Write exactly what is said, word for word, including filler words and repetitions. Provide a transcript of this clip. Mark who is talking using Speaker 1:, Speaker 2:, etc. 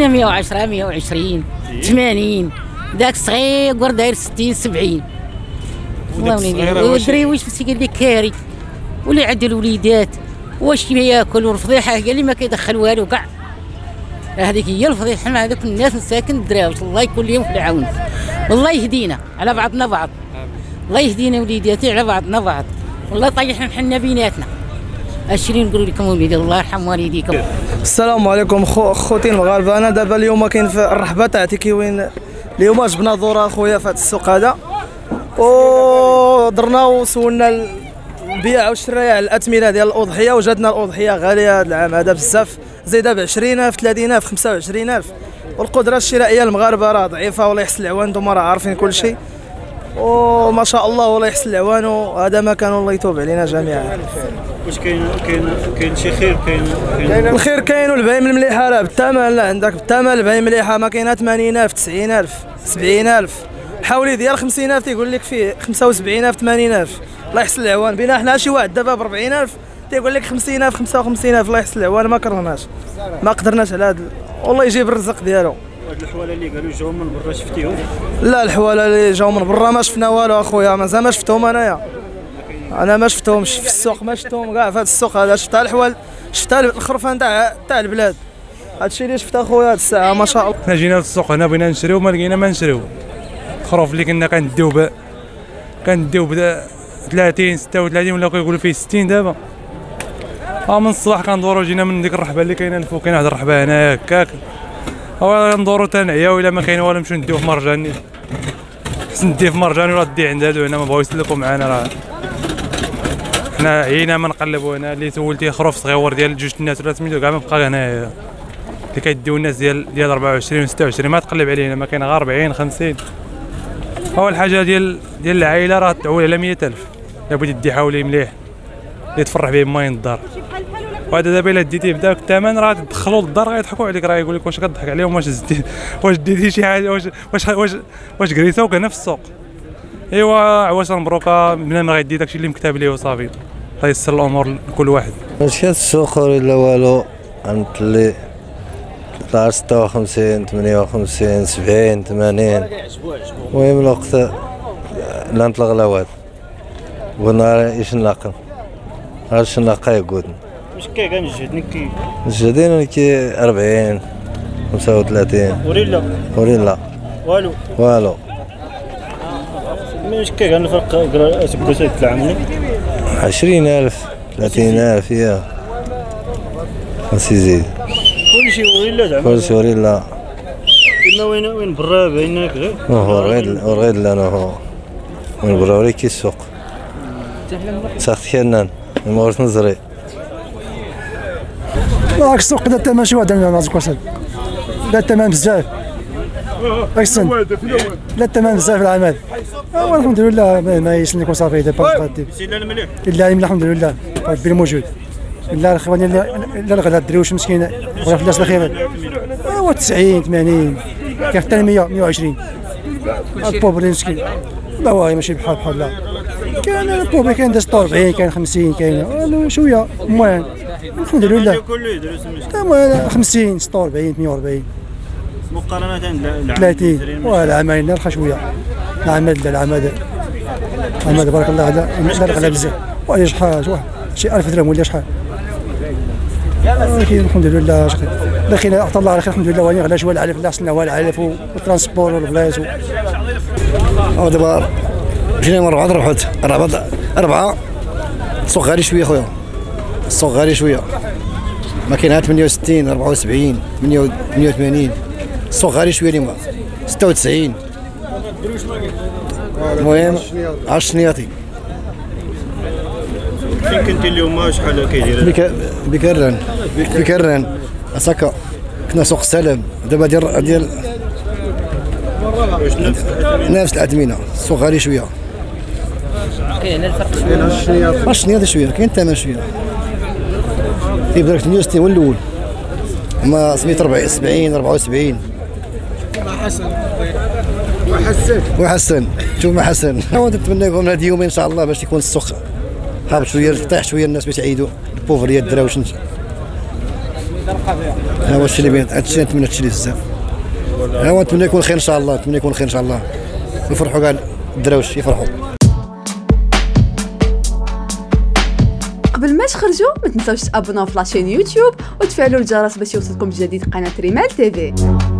Speaker 1: كاينه مية وعشرة مية وعشرين ثمانين، ذاك الصغير داير ستين سبعين. والدري واش فسي قال لك كاري ولا عند الوليدات واش ياكل والفضيحه قال لي ما كيدخل والو كاع. هذيك هي الفضيحه مع هذوك الناس مساكن الدراوش. الله يكون لهم في العون، والله يهدينا على بعضنا بعض، الله يهدينا وليداتي على بعضنا بعض، والله طيحنا حنا بيناتنا. اشرين نقول لكم وليدي الله يرحم والديكم.
Speaker 2: السلام عليكم خو خوتي المغاربه. انا دابا اليوم كاين في الرحبه تاعتي كيوين. اليوم جبنا دوره اخويا في هذا السوق هذا ودرنا وسولنا البيع والشراء على الاثمنه ديال الاضحيه، وجدنا الاضحيه غاليه هذا العام هذا بزاف، زايده ب عشرين ألف ثلاثين ألف خمسة وعشرين ألف. والقدره الشرائيه المغاربه راه ضعيفه، والله يحسن العوان، نتوما راه عارفين كل شيء، وما شاء الله والله يحسن العوان، وهذا ما كان الله يتوب علينا جميعا.
Speaker 3: واش كاين كاين كاين شي خير؟ كاين كاين
Speaker 2: الخير كاين، والبهايم المليحه راه بالثمن، لا عندك بالثمن البهايم مليحه، ما كاينه ثمانين ألف تسعين ألف سبعين ألف، حولي ديال خمسين ألف تيقول لك فيه خمسة وسبعين ألف ثمانين ألف. الله يحسن العوان، بينا حنا شي واحد دابا ب أربعين ألف تيقول لك خمسين ألف خمسة وخمسين ألف. الله يحسن العوان، ما كرهناش ما قدرناش على هذا، والله يجيب الرزق ديالو.
Speaker 3: هاد الحواله اللي قالوا جاو من برا شفتيهم؟
Speaker 2: لا الحواله اللي جاو من برا ما شفنا والو اخويا، مازال ما شفتهم انايا، انا ما شفتهمش في السوق، ما شفتهم كاع في هذا السوق هذا. شفتها الحوال، شفتها الخرفان تاع تاع البلاد، هادشي اللي شفت اخويا هاد الساعه ما شاء الله.
Speaker 4: حنا جينا للسوق هنا بغينا نشريو ما لقينا ما نشريو. الخروف اللي كنا كنديو ب كنديو ب ثلاثين ستة وثلاثين ولا كيقولوا فيه ستين دابا. ها من الصباح كندورو، جينا من ديك الرحبه اللي كاينه الفوق، كاينه واحد الرحبه هنا هكاك، هو ندورو تنعياو الا ما كاين والو نمشيو نديو في مرجاني، حسن ندي في مرجاني ولا دي عند هادو هنا ما بغاو يسلكوا معانا. راه حنا عينا ما نقلبوا هنا، اللي سولتي خروف صغيور ديال جوج الناس ولا سميتو كاع ما بقى هنايا، اللي كيديو الناس ديال ديال أربعة وعشرين و ستة وعشرين ما تقلب عليه هنا، ما كاين غير أربعين خمسين. اول حاجه ديال ديال العائله راه تعول على مية ألف، الا بغيتي دي حولي مليح اللي تفرح به ماين الدار. وهذا دابا الا ديتيه بداك الثمن راه تدخلوا للدار غيضحكوا عليك، راه يقول لك واش كضحك عليهم، واش زدتي واش ديتي شي حاجه، واش واش واش واش كريتوك هنا في السوق. ايوا عواش مبروكه، بنادم غيدي داكشي اللي مكتاب ليه وصافي، الله يسر الامور لكل واحد.
Speaker 5: ماشي السوق ولا والو، عملت لي طلع ستة وخمسين ثمانية وخمسين سبعين ثمانين. المهم الوقت لا نطلق الأواد قلنا ايش نلاقم هاش نلاقا يقودنا.
Speaker 3: واش كاع كنجهدني كي
Speaker 5: جهدين كي أربعين خمسة وثلاثين
Speaker 3: وريلا
Speaker 5: وريلا
Speaker 3: والو
Speaker 5: والو.
Speaker 3: واش كاع الفرق تقول تاع العام
Speaker 5: عشرين ألف ثلاثين ألف يا بس يزيد
Speaker 3: كلشي وريلا زعما
Speaker 5: كلشي وريلا.
Speaker 3: كنا وين وين برا باينك غير
Speaker 5: هو غير غير لا هو وين برا وري كي السوق ساخت كنان ما واش نزري.
Speaker 6: راك السوق دا الثمن شي واحد عندنا نازك وصل، دا الثمن بزاف احسن، لا الثمن بزاف في العمل. هو الحمد لله ما يسلك وصافي دابا غادي
Speaker 3: سينا المليح
Speaker 6: الا الحمد لله ربي الموجود. الا الاخوان الا الغدا الدريوش مسكين بغا فلاس الاخير هو تسعين ثمانين كاين حتى مية مية وعشرين. البوبري مسكين لا والله ماشي بحال بحال لا، كاين البوبري كاين ستة وأربعين كاين خمسين كاين شويه المهم الحمد لله كله خمسين ستة وأربعين مية وأربعين
Speaker 3: مقارنه بالعام
Speaker 6: ثلاثين. والعمل نرخى شويه العمل العمل العمل تبارك الله هذا نرخى بزاف. ولا شحال واحد شي ألف درهم ولا شحال، ولكن الحمد لله لكن عطا الله على خير الحمد لله. واني غلا شويه العلف الله حسنا هو العلف والترانسبور والبلايص.
Speaker 7: او دابا مشينا من أربعة ربحت أربعة أربعة. السوق غالي شويه خويا، السوق غالي شويه، ما كاينها ثمانية وستين أربعة وسبعين ثمانية وثمانين. السوق غالي شويه اليوم ستة وتسعين. المهم عشر شنياطي.
Speaker 3: فين كنتي اليوم شحال كيدير؟
Speaker 7: بكران بكران اساكا كنا سوق السلام دابا ديال ديال نفس الاثمنه. السوق غالي شويه،
Speaker 1: كاين الفرق شويه
Speaker 7: عشر شنياطي شويه، كاين الثمن شويه تيبدا لك ثمانية وستين هو الاول، ما سميت أربعين سبعين أربعة وسبعين.
Speaker 6: حسن وحسن
Speaker 7: وحسن شوف ما حسن. نتمنى لكم هاد اليومين ان شاء الله باش يكون السوق هابط شويه، طيح شويه الناس باش يعيدوا البوفريه الدراوش. ها هو الشيء اللي بين هادشي نتمنى هادشي بزاف. ها هو نتمنى يكون خير ان شاء الله، نتمنى يكون خير ان شاء الله، يفرحوا كاع الدراوش يفرحوا.
Speaker 8: قبل ما تخرجوا ما تنساوش تابوناو في لاشين يوتيوب وتفعلوا الجرس باش يوصلكم جديد قناه ريمال تيفي.